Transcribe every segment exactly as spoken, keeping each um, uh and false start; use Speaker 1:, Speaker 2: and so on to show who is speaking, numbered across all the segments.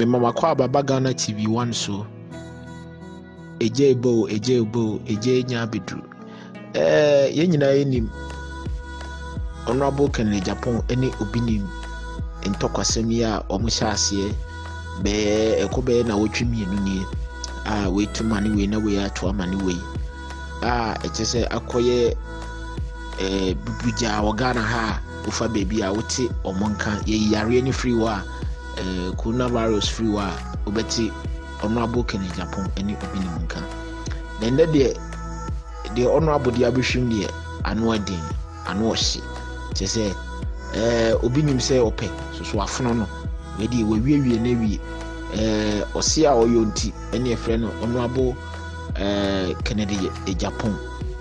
Speaker 1: me mama kwa baba Ghana T V one so eje bo eje bo eje nya bedru eh ye nyina enim Honorable Kennedy Japan any obinim ntokwasem ya omuhyase be ekobe na wotwemi enu ni ah we to mani we na we ato mani we ah ekese akoye eh bubuja wogana ha ufa baby a wote omonka ye yare ni free wa eh coronavirus free wa obeti Honorable Kennedy Japan any obinim nka then de the Honorable dia bishim de anu adin anu ohye chese eh obinim se ope so so afono no we di we wiewie na wie eh osia oyonti ene e frɛ no Honorable eh Kennedy Japan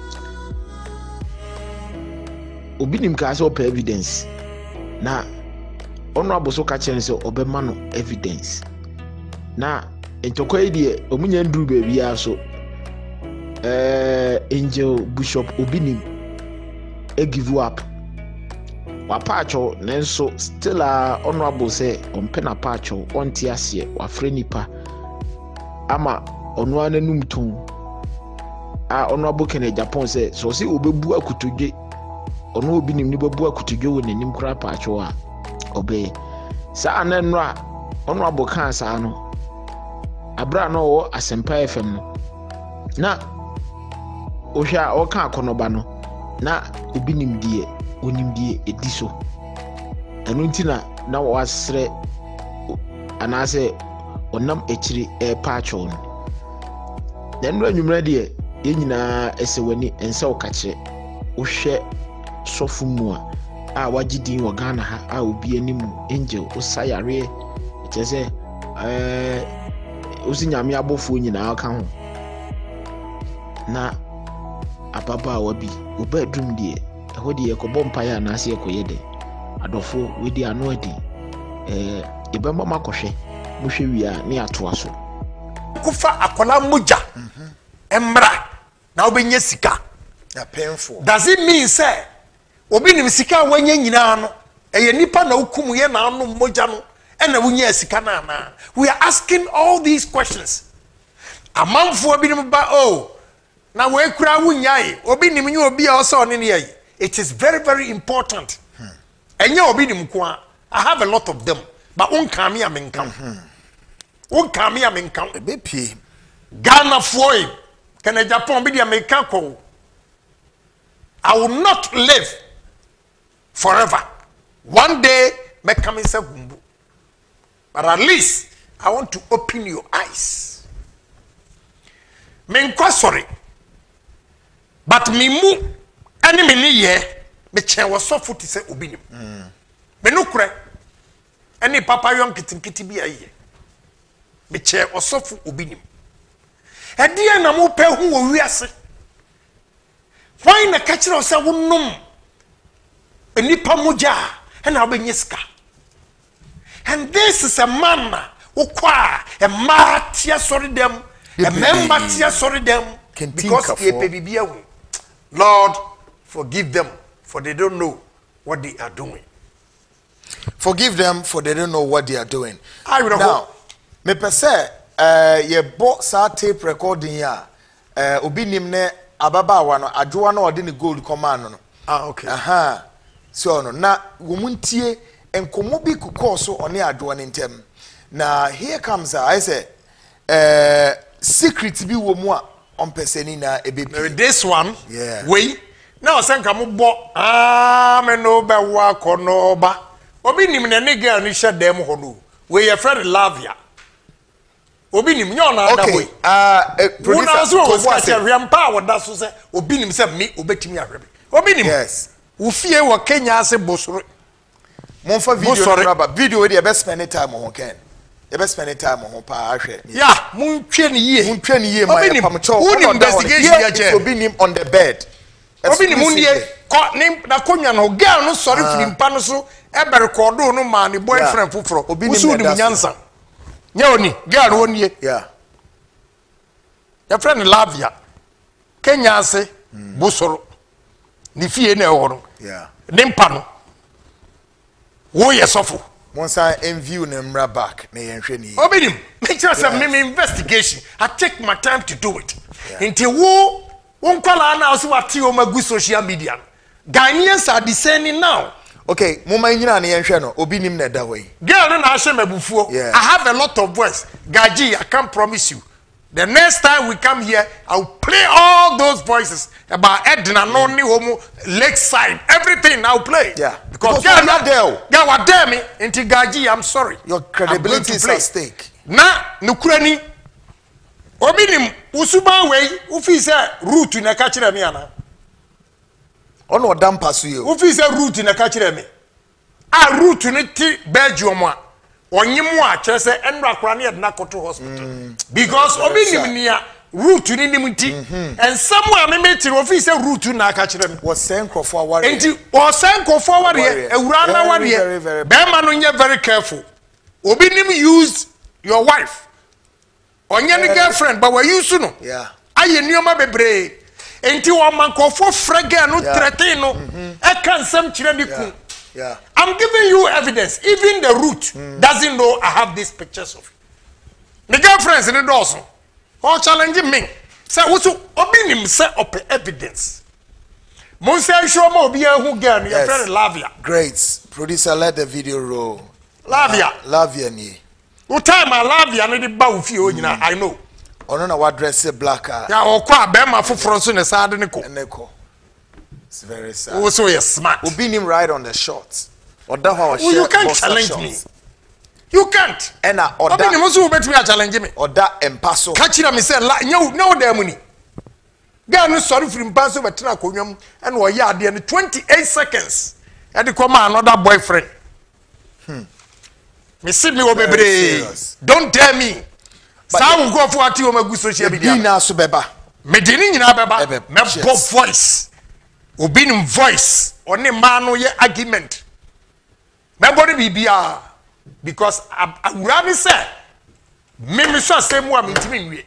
Speaker 1: obinim ka se ope evidence na Honorable so ka kyerɛ se obema no evidence na entokwa die omunya nduru baby ya so eh Angel Bishop obinim e give up wapacho nenso still a Honorable say ompena pacho onti ase wafre nipa ama ono ananum ton a Honorable Kennedy Japan say so say obebu akutodwe ono obinim ni bebu akutodwe wo nanim kura pacho a obe sa anenro a Honorable kan sa no abra no wo Asempa F M no na ohwa o kan akonoba no na obinim die onimdie ediso enu ntina na wasre anase onam echiri e pacho no nenu anwumra de ye nyina esewani ense okache ohwe sofu mu a a wagidin wo Ghana ha a obi animu Angel osayare etese eh osinyame abofo nyina aka ho na ababa wabi obedrum de ehodi ekobo mpaya na ase ekoyede adofo wedi ano adi eh ebemba makohwe muhwe wia ne atoa so kufa akola moja mhm emra na obenye sika ya painful does it mean say obi nim sika wanya nyina no eye nipa na hukumu ye na anu moja no ena wunya sika na na we are asking all these questions amanfo obi nim ba oh na we kura wunyai obi nim nyi obi a oso ne ne yi. It is very, very important. And you obi nim kwa. I have a lot of them, but one come here men come. One come here men come. Baby, Ghana foi. Can a Japan be the American call? I will not live forever. One day, me come in say gumbu. But at least I want to open your eyes. Men kwa sorry, but me mu. Ani me ni ye me chen wo sofo ti se obinim mm me no kure ani papa yon kitinkiti bi aye me chen wo sofo obinim e dia na mo pe hu wo wiase why na ka kire se wonnom eni pa moja e na obenye ska and this is a man wo kwa e ma tia sorry dem e member tia sorry dem because e pe bibia hu Lord, forgive them, for they don't know what they are doing.
Speaker 2: Forgive them, for they don't know what they are doing.
Speaker 1: I will
Speaker 2: now, me per se, uh, ye bought sa tape recording ya, uh, obi nimne ababa wano, adwa no odi ni gold command no.
Speaker 1: Ah, okay.
Speaker 2: Aha. So no, na wumuntie enkomo bi kukoso oni adwa nintem. Na here comes I say, uh, secret bi wo mu a on perseni na ebebi.
Speaker 1: This one,
Speaker 2: yeah.
Speaker 1: We now send come bo ah me no be wa kono ba. Obi nim na ne girl ni sha dem ho no. We your friend love ya. Obi nim nyo na da we.
Speaker 2: Ah, producer.
Speaker 1: Una so was catch riampa wo da so say obi nim say me obetimi ahwebe. Obi nim.
Speaker 2: Yes.
Speaker 1: Wo fie wo Kenya ase bosoro.
Speaker 2: Monfa video raba video we dey best spend time on Ken. You best spend time on pa ahwe.
Speaker 1: Yeah, mun twe ne ye.
Speaker 2: Mun twe ne ye ma e pamcho.
Speaker 1: Who investigation ya che?
Speaker 2: Obi nim on the bed.
Speaker 1: Obi nim mun ye ko ni na konwa no girl no sorry filimpa no so e be record no ma ne boyfriend foforo.
Speaker 2: Obi nim
Speaker 1: nyansa. Nya oni girl woni ye.
Speaker 2: Yeah.
Speaker 1: Your friend Lavia. Kenya ase bosoro. Ni fie na e wo no.
Speaker 2: Yeah.
Speaker 1: Nimpa no. Wo ye sofo.
Speaker 2: Monsa enview nemra back na yenhwe ni.
Speaker 3: Obinim, make sure some me investigation. I take my time to do it. Until wo won kwala na so wati o magu social media. Ghanaians are discerning now.
Speaker 2: Okay, mama nyina na yenhwe no, obi nim na da hoyi.
Speaker 3: Girl no na ahye mabufuo. I have a lot of voice. Gaji, I can't promise you. The next time we come here, I'll play all those voices about Edna, Noni, Homo, Lakeside, everything I'll play.
Speaker 2: Yeah.
Speaker 3: Because,
Speaker 2: because you're not there.
Speaker 3: Yeah, what dare me? Into Gaji, I'm sorry.
Speaker 2: Your credibility is at stake.
Speaker 3: Na, Nukrani, Obinim, Usuba way, Ufi say root in a catcher me, Anna.
Speaker 2: On what damn pass you?
Speaker 3: Ufi say root in a catcher me. I root in it, Belgium. Onyimwa chese enra krani at Nakoto hospital mm. because mm. obi nimnia route ni nimuti mm-hmm. and somewhere me meti office route na ka kire me
Speaker 2: was send crofo aware
Speaker 3: enti o send crofo aware ewura na aware be ma no nye very careful obi nim use your wife onye ni girlfriend but we use no
Speaker 2: yeah
Speaker 3: aye nioma bebre enti o man crofo frage no threaten no e kan sam kire di ku.
Speaker 2: Yeah.
Speaker 3: I'm giving you evidence. Even the root mm. doesn't know I have these pictures of you. The girlfriends in the doors all challenging me. Say, what's obinim say up evidence? Monse show mo obi who girl your friend Lavia.
Speaker 2: Great. Producer, let the video roll.
Speaker 3: Lavia.
Speaker 2: Lavia ni.
Speaker 3: What time I Lavia no the ba ufi o nyina I know.
Speaker 2: Ono na wa dress black.
Speaker 3: Ya okwa be ma foforo so ne sade ne ko.
Speaker 2: Neko. It's very sad.
Speaker 3: Also, you're smart.
Speaker 2: We'll be him right on the shot. Or that how
Speaker 3: oh, you can't challenge shots. me. You can't.
Speaker 2: And I or
Speaker 3: that. Also, bet me challenge me.
Speaker 2: Or that empaso.
Speaker 3: Catch him. Me say, no, no, there money. Girl, no sorry for him. Pass over to na konyam and we are there in twenty-eight seconds. And the come another boyfriend. Hmm. Me see me obebre. Don't tell me. Sa will go for ati o magu social media.
Speaker 2: Medina so beba.
Speaker 3: Medina nyina beba. Me pop voice. Obinim voice on a man no ye argument. My body be bia because I I say me me so say mo am ntimi nwie.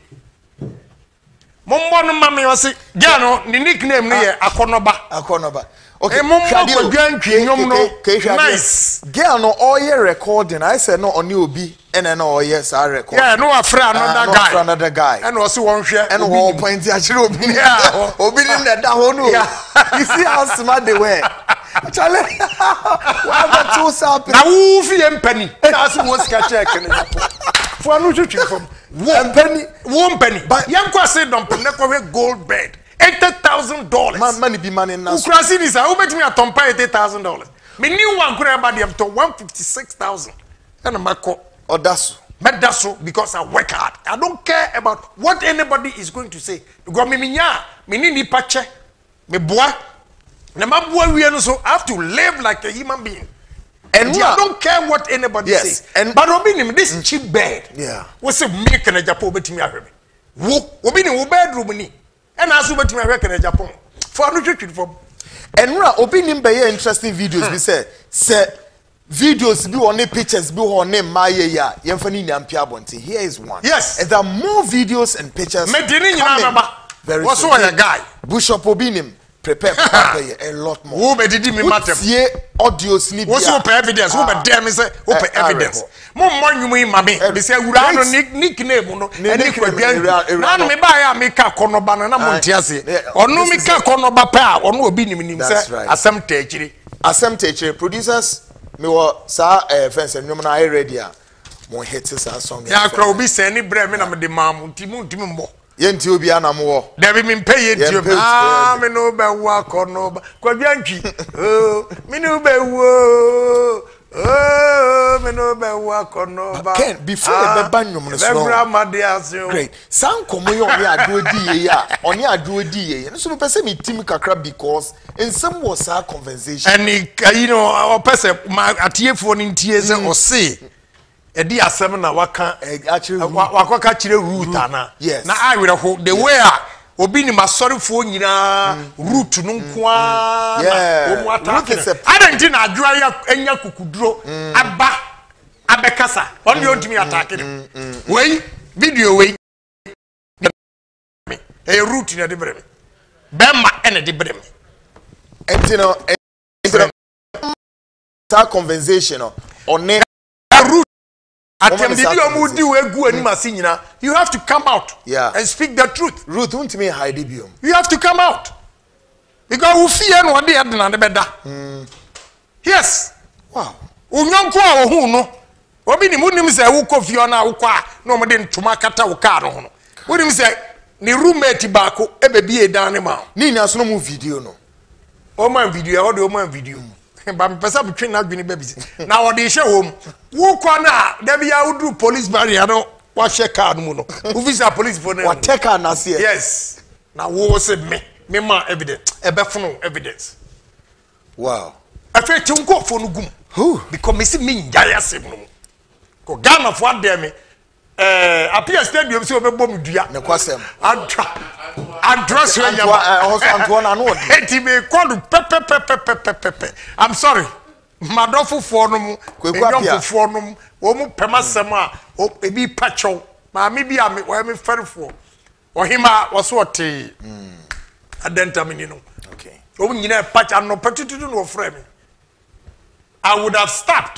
Speaker 3: Mombo no ma me wase girl no ni nickname no ye Akonoba.
Speaker 2: Akonoba. Okay.
Speaker 3: Mombo gantwe nyom no nice.
Speaker 2: Girl no all ye recording. I said no oni obi and then all yes I record.
Speaker 3: Yeah, no afraid another
Speaker 2: uh,
Speaker 3: guy.
Speaker 2: No another guy.
Speaker 3: And also one share
Speaker 2: and one point actually obi. Yeah. Obi in that no. You see how smart they were. Charlie. Why the two sap?
Speaker 3: Na wo fi empany. Na so wo ska check ni. For no twitwi from.
Speaker 2: One penny,
Speaker 3: one penny. But young kwase don pe na gold bed. eighty thousand dollars.
Speaker 2: Man, money be money now.
Speaker 3: Ukrasi this, I will bet me a tompa eighty thousand dollars. Me new one could have been to one fifty-six thousand. And I'm like,
Speaker 2: oh, that's
Speaker 3: but that's so because I work hard. I don't care about what anybody is going to say. Because me minya, me ni ni pache, me boy. Na ma boy we no so I have to live like a human being. And I don't care what anybody
Speaker 2: yes.
Speaker 3: says.
Speaker 2: And
Speaker 3: but obi ni this mm. cheap bed.
Speaker 2: Yeah.
Speaker 3: What's a make na Japan betimi ahwe. Wo obi ni wo bedroom ni. And as we betimi ahwe na Japan. For no twitwi from.
Speaker 2: And ra obi ni be interesting videos we say say videos be on pictures be on name my ya yemfa ni nyampia bonte. Here is one.
Speaker 3: Yes.
Speaker 2: And there are more videos and pictures.
Speaker 3: Me dini nyina baba.
Speaker 2: Very
Speaker 3: what's one a guy?
Speaker 2: Bishop Obinim prepare for a lot more.
Speaker 3: Who be did me matter?
Speaker 2: Yeah, audio sleep.
Speaker 3: What's open evidence? Who be there me say open evidence. Mo mo nyu mami. Be say wura no nickname no. Eni kwadwan. Na no me ba ya me ka konoba no na mo ntiase. Onu me ka konoba pa, onu obi nim nim say asem tachiri.
Speaker 2: Asem tachiri producers me wo sa eh fence nyom na I ready a mo hit sa song.
Speaker 3: Ya kra obi say ni bre me na me de mam ntimu ntimi mbo.
Speaker 2: Yenti obi anamwo
Speaker 3: Debi mi pay yenti obi ah me no be wo akono kwadwantwi oh me no be wo oh me no be wo akono ba
Speaker 2: Ken before e be banyom no
Speaker 3: so
Speaker 2: great san komo yo oni ado di ye ya oni ado di ye no so me pese me team kakra because in some was our conversation
Speaker 3: and you know pese atiefo ni ntie se o se edi asem na waka
Speaker 2: actually
Speaker 3: wakoka kire root ana
Speaker 2: yes.
Speaker 3: na I will hold the yes. way obi ni masorifo nyina root no nkoa
Speaker 2: na
Speaker 3: omu atake adenti na adwa ya enya kukuduro mm. aba abekasa on the ontimi atake mm. mm. wey video wey e root na de breme bema ene de breme
Speaker 2: entino entino ta conversation on
Speaker 3: atem didi omu di we gu anim ase nyina you have to come out
Speaker 2: yeah.
Speaker 3: and speak the truth.
Speaker 2: Ruth won't me hide biom.
Speaker 3: You have to come out because we fear no dey na de beda. Yes.
Speaker 2: Wow.
Speaker 3: Unyonko a ohu no obi ni munim se wo kofi ona wo kwa na omo de ntoma kata wo car no ho no. Wonim se ni roommate baako ebebi edan ne ma.
Speaker 2: Ni ni aso no mu video no.
Speaker 3: O man video, o de o man video. Ba me pesa between na adwene ba bisi. Na wo de hye hom. Wo kwa na da bia wo do police barrier no wa hye car no mu no. Wo visa police for na.
Speaker 2: Wa take car na se.
Speaker 3: Yes. Na wo se me me ma evidence. Ebe fono evidence.
Speaker 2: Wow.
Speaker 3: Afa ti nko fo no gum.
Speaker 2: Who?
Speaker 3: Because me see me njaya sem no. Ko Ghana fo ade me eh apia stadium se obebom dua.
Speaker 2: Ne kwasem.
Speaker 3: Antra. Antra so nyama.
Speaker 2: Antoa na no.
Speaker 3: Eti me call pepe pepe pepe pepe. I'm sorry. Madofo fo no mu. Kwekwa fo no mu. Wo mu pemasem a ebi pacho. Ma me bi a me wo me ferefo. Ohima wo so ote. Mm. Adenta me ni no.
Speaker 2: Okay.
Speaker 3: Wo nyina pacha no petutu no frɛ me. I would have stopped.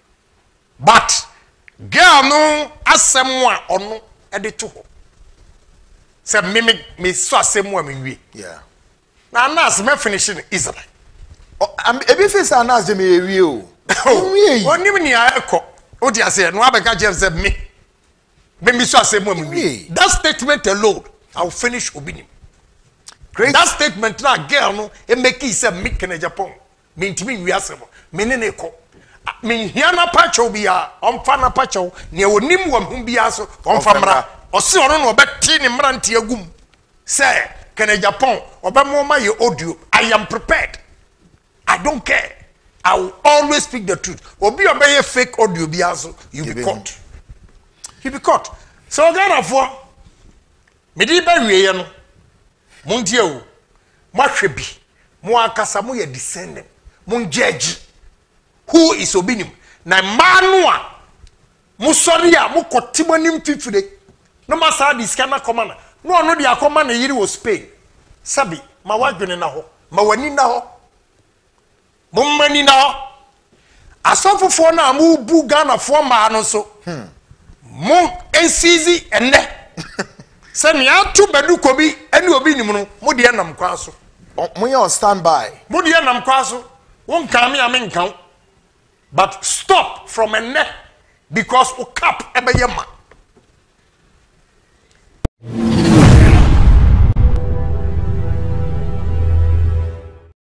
Speaker 3: But girl no asem a ono e de to ho. Se me me me so asem a me wi.
Speaker 2: Yeah.
Speaker 3: Na nas me finishing easily.
Speaker 2: Oh, am ebi face anas de me wi o.
Speaker 3: Wi. Onim ni akọ. O di ase no abeka je se me. Me me so asem a me wi. That statement alone I will finish obinim. Great. That statement na girl no e make it say me Kenneth Japan. Me ntimi wi asem. Me ne ne ko. Me hiana pacho bia omfa na pacho ne onim wam hu bia so omfa mra osi ono no obeti ne mra ntia gum say Kenneth Japan obemo ma ye audio. I am prepared. I don't care. I will always speak the truth. Obi obey fake audio bia so you be caught. You be caught. So Ghana for me di ba wiye no montie o mo ahwe bi mo akasa mo ye descendant mo judge who is obinim na manua musori a mukotimanim fifire no masa di scanner commander no no di akoma na yiri wo Spain sabi ma wadwene na ho ma wani na ho mummani na ho asofofo na mu bu Ghana fo ma no so hmm mo ensizi enne se me atu bedu kobi ene obi nim no mo de nam kwa so
Speaker 2: mo ye on standby
Speaker 3: mo de nam kwa so won kan me amen kan. But stop from a neck because o cap ebeyema.